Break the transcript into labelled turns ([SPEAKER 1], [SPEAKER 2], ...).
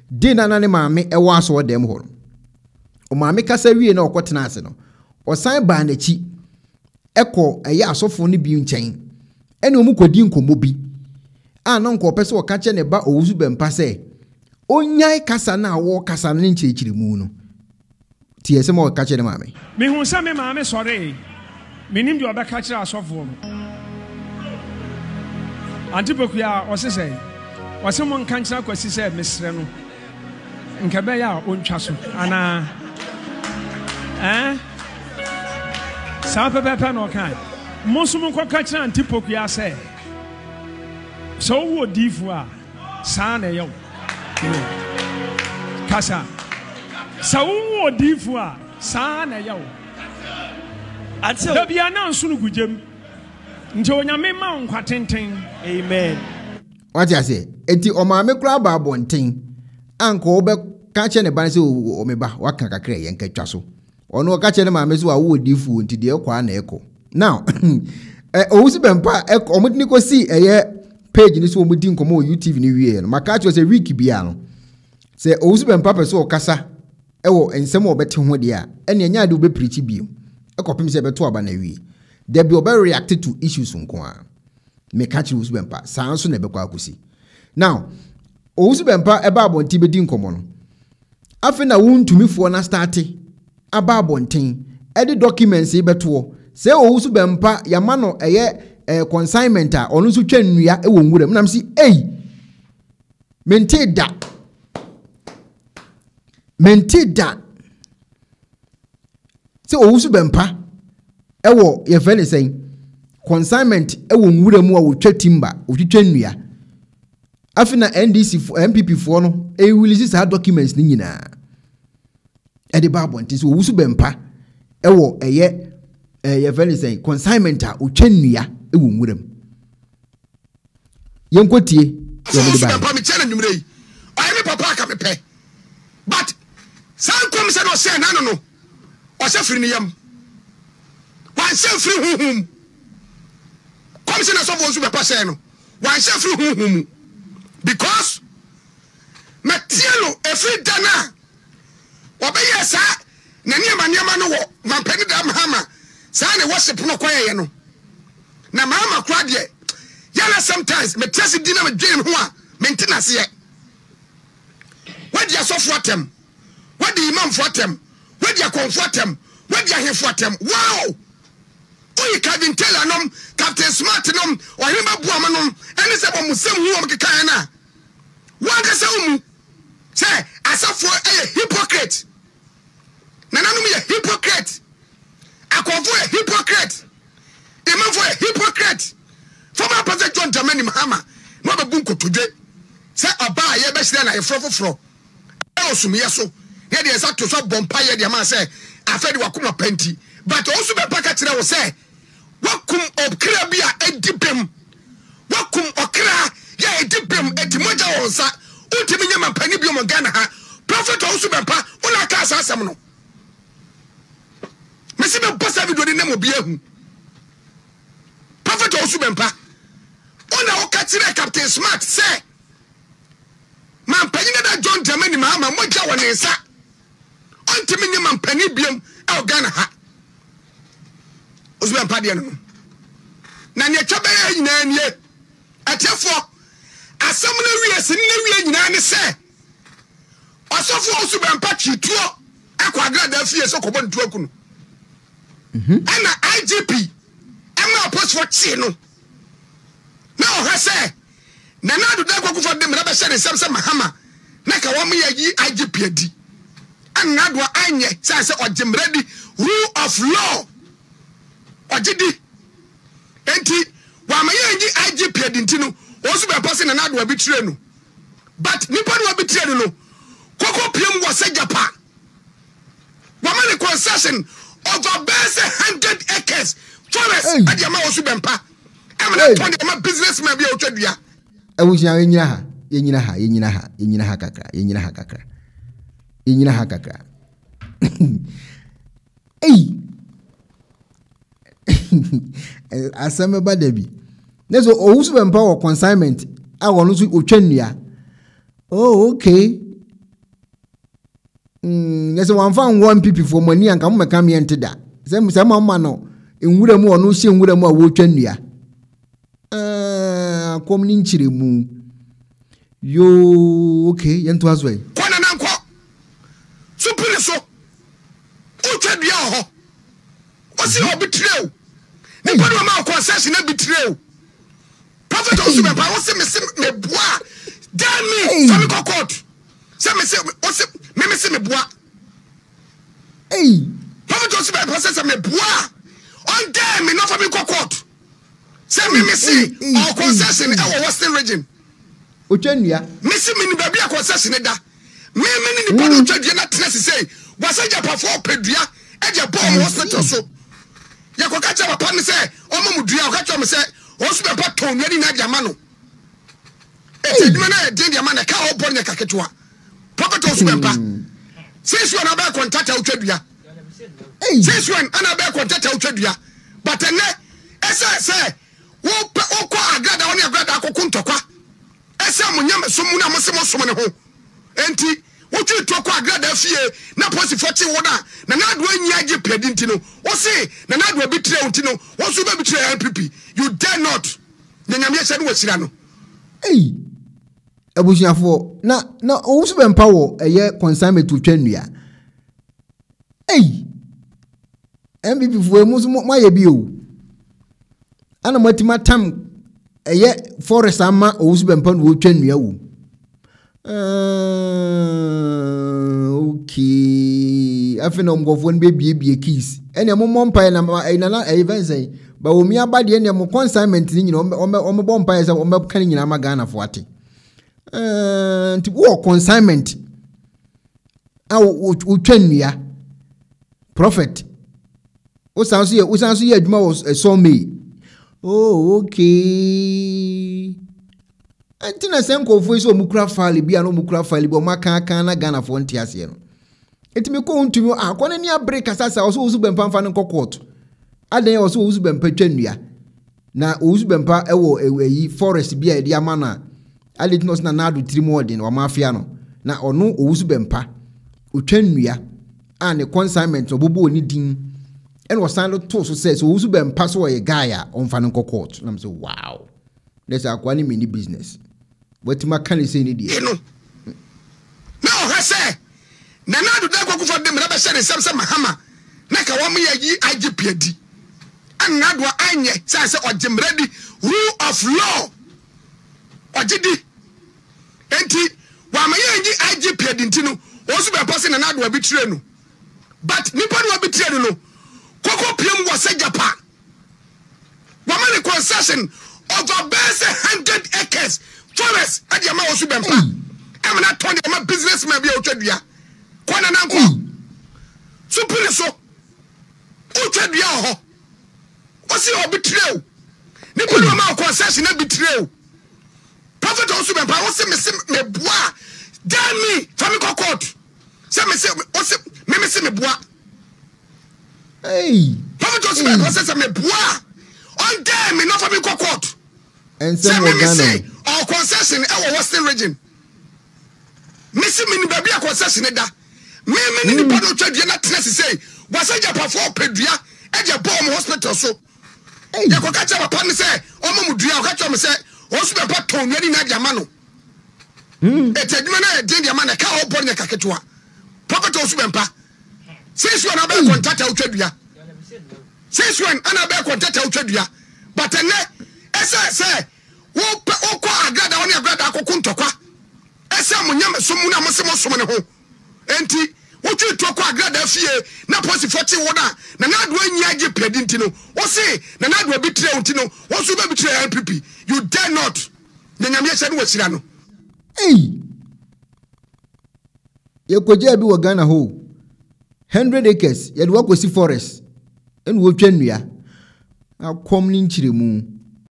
[SPEAKER 1] di na ne maame e wa so dem ho o maame kasa wie na okotena ase no o san ba na chi eko eye asofo ne bi nchen ene omu kodi nkomo bi no nko pese o ka che ne ba Owusu Bempah se onyai kasa na wo kasa ne nchechiri mu no tie se mo ka che ne maame
[SPEAKER 2] me hu sa me maame sore menim de obeka kire asofo no antipoku ya o se mo nka kire kwasi se mesre no nka be ya ontwa so ana sa pepe no kan mo so mo kwa kire antipoku ya se so wo difu a sa na yo kasa so wo difu a sa na yo until there be announced no gujem nje onyame ma nkwa tenten amen
[SPEAKER 1] what you say enti o ma me kura ba bonten anko obe ka che ne ban se o me ba waka kakra ye nka twa so ono ka che ne ma me so wo difu nti de ekwa na eko now Owusu Bempah omudini ko si eye page ni so omudi nkomo YouTube ni wie no maka che se week bia no se Owusu Bempah pe so okasa ewo ensem obete ho de a ene nya de obe preach bio ekopim se beto aba na wie there be obe react to issues nko a me catch Owusu Bempah sanso na bekwa akosi now Owusu Bempah eba abonti bedi nkomo no afi na wuntumifo na start aba abonten e de documents e beto se Owusu Bempah yama no eye consignment a onu so twa nnua e wo nwuram nam si mente da se Owusu Bempah ewo ye fe ne sen consignment ewo nwuram a wo twa timba wo twa nnua afina NDC MPP fo no e release sa documents ni nyina e de ba bonti se Owusu Bempah ewo eye ye fe ne sen consignment a wo twa nnua ewo nwuram yenkotie ye mo de ba
[SPEAKER 3] Bempah me chele nwumre yi o me papa ka me pe but san kom se no se na no o se firi ni yam wan se firi huhum kom se na so Owusu Bempah se no wan se firi huhum because matielo every dana obeye sa na niema no wo mampani da mahama sa ne worship no kwaye no na mahama kwa de yana sometimes me test dina me dwen ho a maintenance ye wadi aso fotem wadi imam fotem wadi akonfotem wadi ahemfotem wow oyi Calvin Taylor nom Captain Smart nom ohima buama nom ene se bo musem hu om kekan na wanga se umu se asafo hypocrite nananum ye hypocrite akonfo ye hypocrite imam for a hypocrite former president John Dramani Mahama no be bunko today se oba ye be hire na efrofofro osumye so ye de exacto so bompa ye de ma se afedi wakuma panti but Owusu Bempah ka kire wo se wakum okra bia edibem wakum okra ya edibem etimoja wonsa utimi nyama pani bi o Ghana ha prophet Owusu Bempah una ka asasem no mesi be bossa video ni nemo bia hu prophet Owusu Bempah una o ka kire Captain Smart say man pani na John Dramani Mahama moja wonensa ontimi nyama pani biam e Ghana ha Owusu Bempah de no na ne twa be nyina nie atefo asem na wie se na wie nyina ne se osofo Owusu Bempah chituo akwagra da fie so kobo ntu akunu ana IGP ema post for chi no na o ha se na na do da kwakufo de mra be se ne sem Mahama na ka wo me yi IGP adi ana do anye se ojemra di rule of law ojidi enti wa ma yi IGP adi ntinu Owusu Bempah se na do abitire no but nipa do abitire no koko piem wo se japa wa ma ne concession over 100 acres forest adi ma Owusu Bempah amana to de ma businessman bi o twadua
[SPEAKER 1] awusia yenyina ha kakra asame ba dabi nezo Owusu Bempah o consignment a wono so otwa nnua oh okay Yes, one found 1 people for money and come come into that. Some man in wood more no shame wood more watching ya. Come in chirimu. Yo, okay, yanto as well.
[SPEAKER 3] Kwanananko. Supile so. Kyei-Duah ho. Osi ho betrayal. Ni padu ma concession na betrayal. Prophet Owusu Bempah osi me boa. Damn me, fami court. Say me say osi me say me boa.
[SPEAKER 1] Hey.
[SPEAKER 3] Prophet Owusu Bempah say me boa. On damn me no fami court. Say me see our concession in our western region.
[SPEAKER 1] Kyei-Duah.
[SPEAKER 3] Missy mini baby a concession da. Me ni padu Kyei-Duah na tena say. Wasa japa for pedua eje bomb hospital so. Ya ko kacha papa ni say omo mudua o kacha me say Owusu Bempah ton yadi na dia ma no. E teduma na din dia ma na ka o bornya kaketwa. Prophet Owusu Bempah. Since you na be contact Kyei-Duah. Since you na be contact Kyei-Duah. But ne say wo ko agrada woni agrada akoko ntokwa. Ese amunyam so mu na mo se mo so ne ho. Enti what you talk about that fear? Na posi 40 wona na na do anyaje pedi ntino. O say na na do betray ntino. O so be betray NPP. You dare not. Nyanyame hye no wasira no.
[SPEAKER 1] Hey. Abusuafo na Owusu Bempah wo eye consignment to Kyei-Duah. Hey. MPP fo mu so maye bi o. Ana matima tam eye forest ama Owusu Bempah no Kyei-Duah wo. Okay. I feel I'm going to be a keys. And a moment pile na even say, but we are body and your consignment in your bompires or my canning in Amagana for what? To walk consignment. Kyei-Duah prophet. O sounds here, was saw me. Oh, okay. Antina senko voice o mukura file bia no mukura file bo maka na Ghana for ntiase no etimi ko ntumi akone ni break asasa o so Owusu Bempah fa no court adan o so Owusu Bempah Kyei-Duah na Owusu Bempah ewo eyi forest bia e dia mana aletnos na nado trimodin o mafia no na ono Owusu Bempah Kyei-Duah and consignment obobo oni din en wo san to so say Owusu Bempah so ye guy a on fa no court na me say wow there's a kwani mini business. What my can say ni die. No. Na o ha say. Na na do da kwaku for dem na be share sem mahama. Na ka wo me yi IGP adi. An na do anye say ojemredi rule of law. Ojidi. Enti wa ma yi IGP adi ntino. Owusu Bempah say na na do abitire no. But nipa no abitire no. Koko piem wo se japa. Wa ma the concession over 100 acres forest at the Owusu Bempah. I'm not telling you my business may be Kyei-Duah. Kwanananko. Supile so. Kyei-Duah ho. What's your betrayal? Nipa no ma concession na betrayal. Prophet Owusu Bempah what's me boa. Damn me fami court. Say me say me boa. Hey. Prophet Owusu Bempah say me boa. On damn me no fami court. And say our concession our western region. Missy mini baby a concession da. Me ni pado Kyei-Duah na tena say. Wasa japa for pedua eje bomb hospital so. Ya ko kacha papa ni say omo mudua ko kacha me say Owusu Bempah ton yadi na dia ma no. Eteduma na din dia ma na ka o bornya kaketwa. Prophet Owusu Bempah. Since when abe contact Kyei-Duah. Since when ana be contact Kyei-Duah. But say wo ko agrada woni agrada akoko ntokwa ese amunyam so mu na mo ne ho enti wo twi to ko agrada fie na posi 40 wona na na do anyaje pedi ntino wo se na na do bitire ntino wo so be bitire NPP you dare not na nyame hye no wasira no ye koja bi wo Ghana ho 100 acres ye do wakosi forest en wo Kyei-Duah akom ni nchiremu